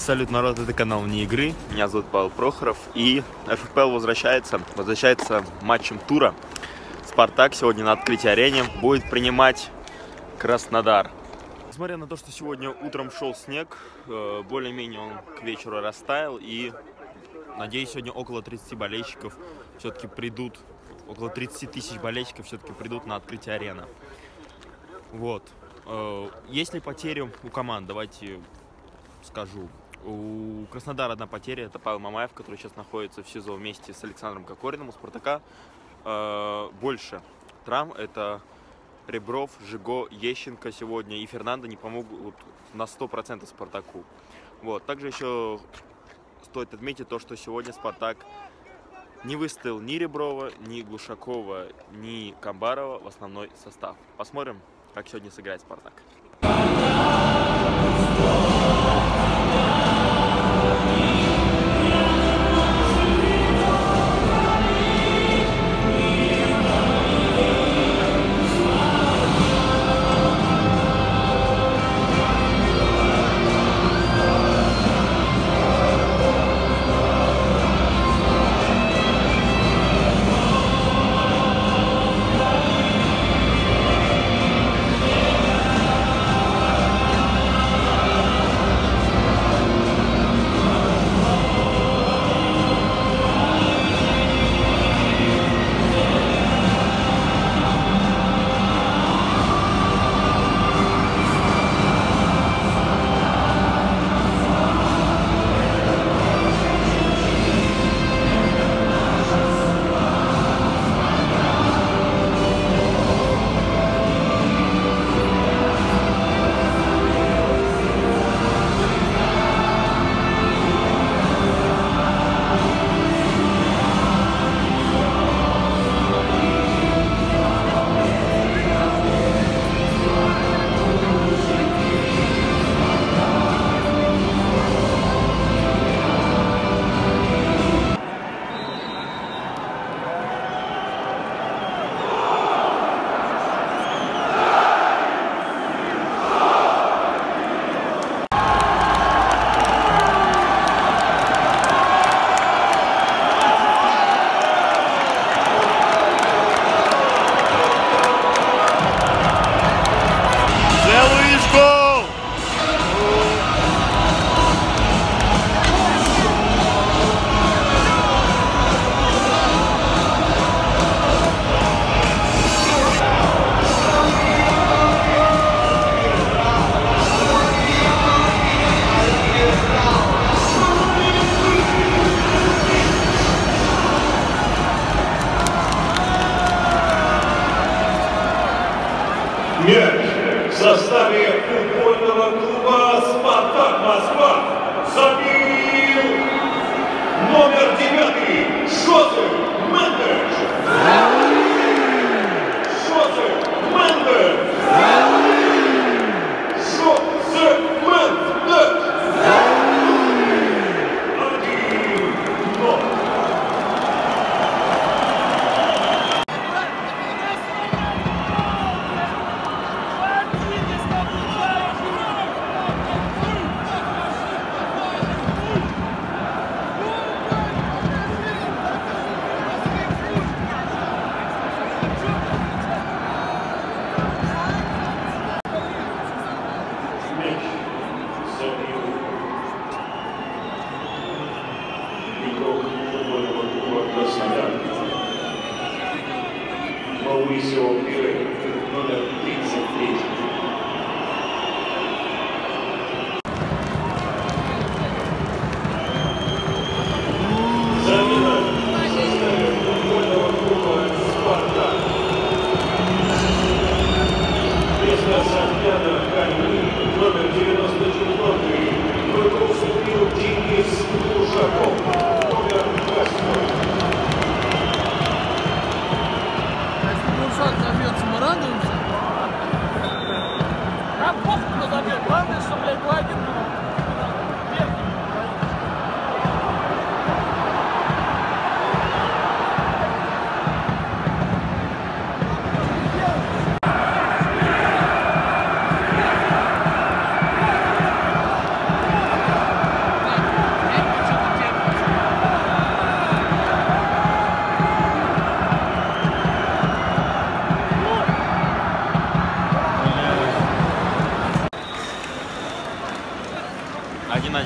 Салют, народ, это канал Вне игры. Меня зовут Павел Прохоров. И ФФПЛ возвращается матчем тура. Спартак сегодня на открытии арене будет принимать Краснодар. Несмотря на то, что сегодня утром шел снег, более-менее он к вечеру растаял. И, надеюсь, сегодня около 30 болельщиков все-таки придут, около 30 тысяч болельщиков все-таки придут на открытие арены. Вот. Есть ли потери у команд? Давайте скажу. У Краснодара одна потеря, это Павел Мамаев, который сейчас находится в СИЗО вместе с Александром Кокориным. У Спартака больше травм, это Ребров, Жиго, Ещенко сегодня и Фернандо не помогут на 100% Спартаку. Вот. Также еще стоит отметить то, что сегодня Спартак не выставил ни Реброва, ни Глушакова, ни Камбарова в основной состав. Посмотрим, как сегодня сыграет Спартак. Мяч в составе футбольного клуба «Спартак Москва» забил номер 9 Жозеф Мендеш. Жозеф Мендеш. Жозеф Мендеш. 1-0. Маурисио Пире, номер 33. Замена в составе футбольного клуба «Спартак». Вместо Сафьяна Хальми, номер 94, в игру вступил Денис Глушаков, номер 8. Шаг забьется. 1-1.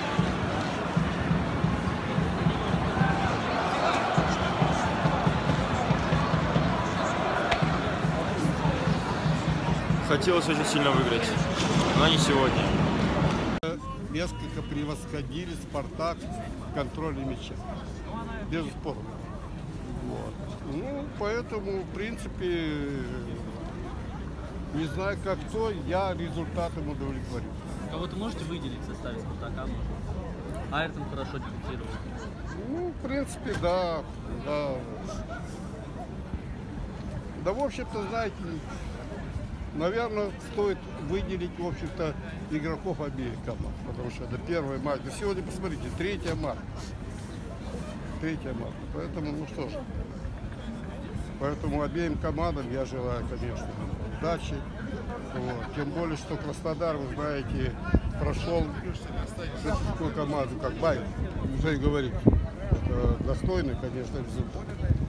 Хотелось очень сильно выиграть, но не сегодня. Несколько превосходили «Спартак» в контроле мяча. Безусловно. Вот. Ну, поэтому, в принципе, не знаю, как кто, я результатом удовлетворен. Кого-то можете выделить в составе «Спартака»? Айртон хорошо дебютировал. Ну, в принципе, да. Да, в общем-то, знаете, наверное, стоит выделить, в общем-то, игроков обеих команд, потому что это первый матч. Да сегодня, посмотрите, 3 марта. Поэтому, ну что ж, поэтому обеим командам я желаю, конечно, удачи. Вот. Тем более, что Краснодар, вы знаете, прошел такую команду, как Байер, уже и говорит. Это достойный, конечно, результат.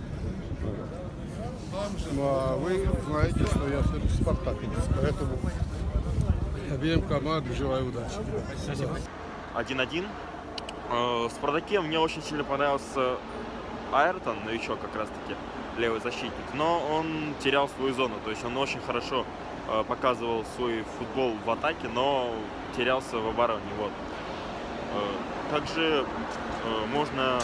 Ну, а вы знаете, что я все-таки спартаковец, поэтому обеим командам желаю удачи. 1-1. В «Спартаке» мне очень сильно понравился Айртон, новичок как раз-таки, левый защитник, но он терял свою зону, то есть он очень хорошо показывал свой футбол в атаке, но терялся в обороне. Вот. Также можно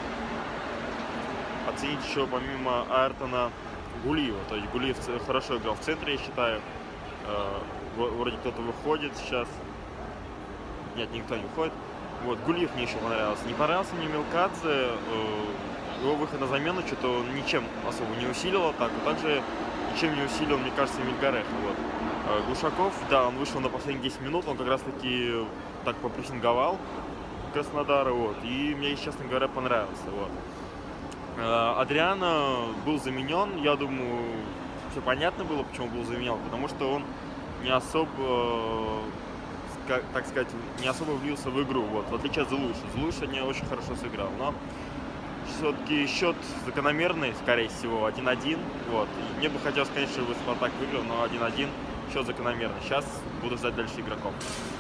оценить еще помимо Айртона Гулиева, то есть Гулиев хорошо играл в центре, я считаю. Вроде кто-то выходит сейчас. Нет, никто не выходит. Вот, Гулиев мне еще понравился. Не понравился мне Мелкадзе. Его выход на замену что-то он ничем особо не усилил атаку. Также ничем не усилил, мне кажется, Мильгареха. Вот. Глушаков, да, он вышел на последние 10 минут, он как раз таки так попрессинговал Краснодара. Вот, и мне, честно говоря, понравился. Вот. Адриано был заменен, я думаю, все понятно было, почему был заменен, потому что он не особо, так сказать, не особо влился в игру, вот, в отличие от Зелуша. Зелуша не очень хорошо сыграл, но все-таки счет закономерный, скорее всего, 1-1, вот. И мне бы хотелось, конечно, чтобы Спартак выиграл, но 1-1, счет закономерный. Сейчас буду ждать дальше игроков.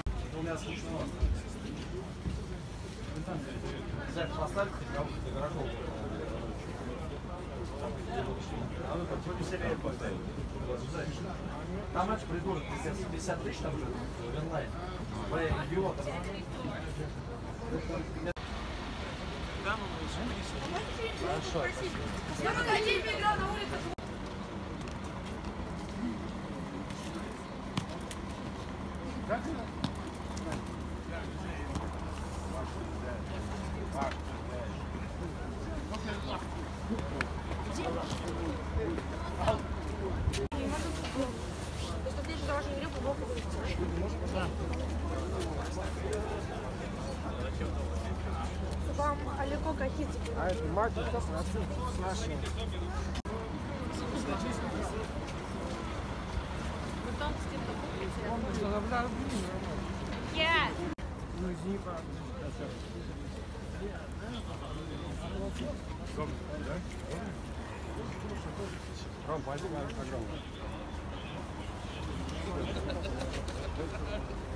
Там матч предложит 50 тысяч, там же в онлайн. Идиот. Хорошо. Я в академии играл на улице. Вам Алеко Кахидзе. А это мать, это с нашим. Я. Ну, извини, правда. Ром, пойди на программу.